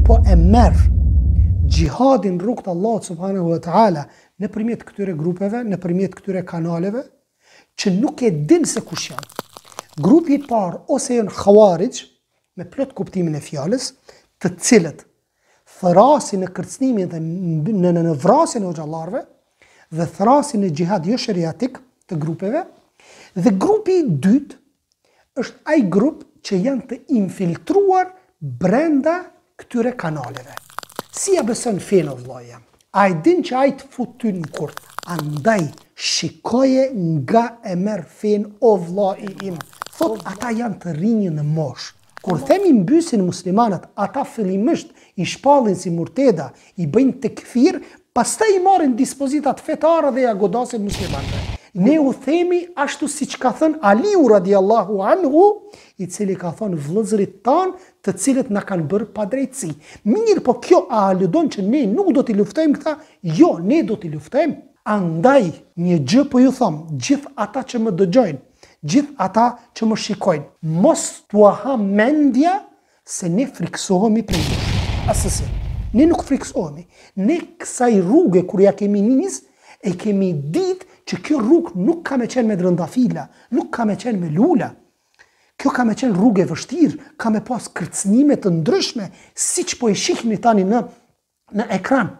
po e merr gjihadin rrugt Allah subhanahu wa ta'ala në përmjet këtyre grupeve, në përmjet këtyre kanaleve, që nuk e din se kush janë. Grupi I parë ose janë Khawarij, me plot kuptimin e fjalës, të cilët thrasin në kërcënimin dhe në vrasjen e xhallarëve dhe thrasin në gjihad jo shariatik të grupeve, dhe grupi I dytë është ai grup që janë të infiltruar brenda këtyre kanaleve. Si ja beson fenë vëllaja? A I din që ai të fut ty në kurt? Andaj shikoje nga e merr fenë o vllai im. Thot ata janë të rinj në moshë. Kur themi mbysin muslimanët, ata fillimisht I shpallin si murteda, I bëjnë tekfir, pastaj I marrin dispozitat fetare dhe ja godasin muslimanëve. Ne u themi ashtu siç ka thënë Aliu radiallahu anhu, I cili ka thënë vëllezërit tanë të cilët na kanë bërë padrejtësi. Mirë, po kjo a aludon që ne nuk do t'i luftojmë këta? Jo, ne do t'i luftojmë. Andaj, një gjë po ju them, gjithë ata që më dëgjojnë, gjithë ata që më shikojnë, mos t'ua ha mendja se ne friksohemi prej jush. Asësi, ne nuk friksohemi. Ne kësaj rrugë kur ja kemi nis, e kemi ditë që kjo rrugë nuk ka me qenë me drëndafila, nuk ka me qenë me lula. Kjo ka me qenë rrugë e vështirë, ka me pas kërcënime të ndryshme, siç po I shihni tani në ekran.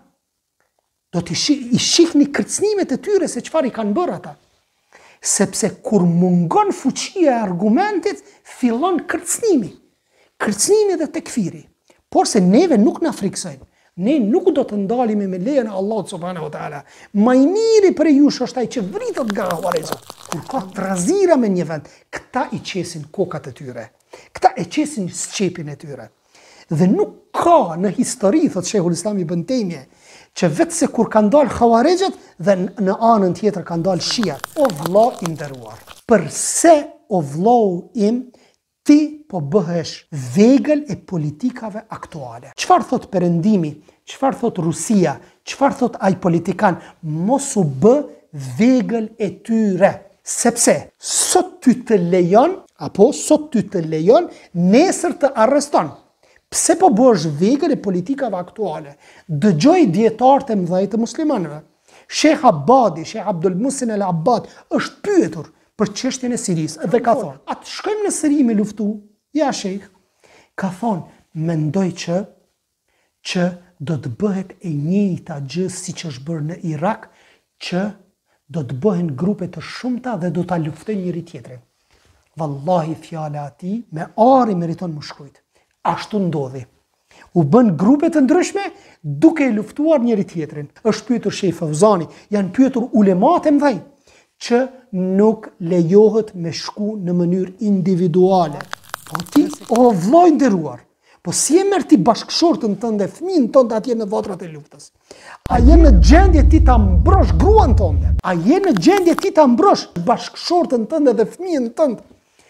Do t'i shihni kërcënimet e tyre se çfarë I kanë bërë ata. Sepse kur mungon fuqia e argumentit, fillon kërcënimi. Kërcënimi dhe tekfiri. Por se neve nuk na friksojnë. Ne nuk do të ndalime me lejen e Allahut subhanahu wa taala. Më I miri për jush është ai që vritet nga Khawarizët. Kur ka trazira me një vend, këta I qesin kokat e tyre. Këta e qesin sqepin e tyre. Dhe nuk ka në histori, thot Sheikhul Islam Ibn Taymije, që vetë se kur kanë dalë Khawarizët dhe në anën tjetër kanë dalë Shia. O vëlla I nderuar, përse o vllau im ti po bëhesh vegël e politikave aktuale? Çfarë thot Perëndimi? Çfarë thot Rusia? Çfarë thot ai politikan? Mos u bë vegël e tyre. Sepse sot ty të lejon, nesër të arreston. Pse po bësh vegël e politikave aktuale? Dëgjoj dietarët e mëdhenj të muslimanëve. Sheikh Abadi, Sheikh Abdul Muhsin Al Abbad është pyetur për çështjen e Sirisë dhe ka thonë, atë shkojmë në Siri me luftu? Ja, Sheikh. Ka thonë, mendoj që do të bëhet e njëjta gjë siç është bërë në Irak, që do të bëhen grupe të shumta dhe do ta luftojnë njëri tjetrin. Wallahi fjala e tij me ari meriton më shkujt. Ashtu ndodhi. U bën grupe të ndryshme duke I luftuar njëri tjetrin. Është pyetur Sheikh Fauzani, janë pyetur ulemat e mëdhenj që nuk lejohet me shku në mënyrë individuale. Po ti, o vllai nderuar, po si e merr ti bashkëshortën tënde, fëmijën tënd atje në vatrat e luftës? A je në gjendje ti ta mbrosh gruan tënde? A je në gjendje ti ta mbrosh bashkëshortën tënde dhe fëmijën tënd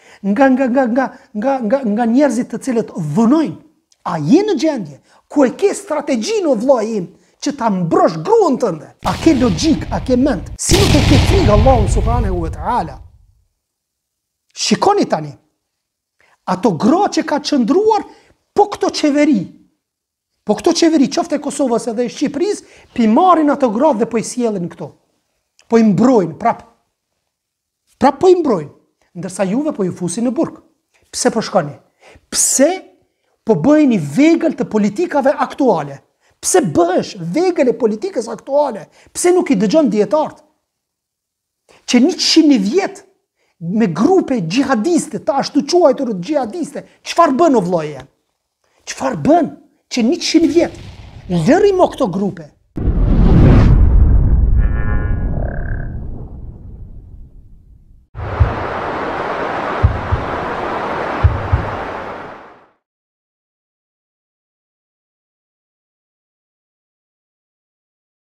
nga njerëzit të cilët dhunojnë? A je në gjendje ku e ke strategjinë o vllai im që ta mbrosh gruan tënde? A ke logjik, a ke mend? Si nuk e ke frikë Allahun subhanahu wa taala? Shikoni tani. Ato gra që ka qëndruar po këto qeveri qoftë e Kosovës edhe e Shqipërisë, pi marrin ato gra dhe po I sjellin këto. Po I mbrojnë prap. Prap po I mbrojnë. Ndërsa juve po ju fusin në burg. Pse po shkoni? Pse po bëheni vegël të politikave aktuale? Pse bëhesh vegël e politikës aktuale? Pse nuk I dëgjon dietarët? Që 100 vjet me grupe gjihadiste, ta ashtu quajtur gjihadiste, çfarë bën o vllaje? Çfarë bën? Që 100 vjet lëri mo këto grupe.